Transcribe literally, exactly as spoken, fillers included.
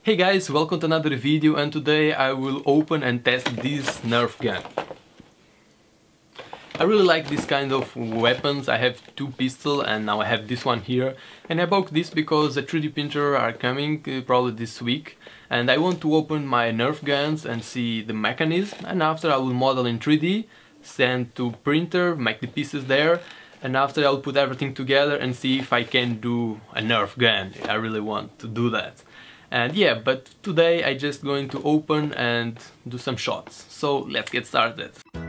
Hey guys, welcome to another video, and today I will open and test this Nerf gun. I really like this kind of weapons. I have two pistols and now I have this one here, and I bought this because the three D printer are coming uh, probably this week, and I want to open my Nerf guns and see the mechanism, and after I will model in three D, send to printer, make the pieces there, and after I'll put everything together and see if I can do a Nerf gun. I really want to do that. And yeah, but today I just going to open and do some shots. So let's get started.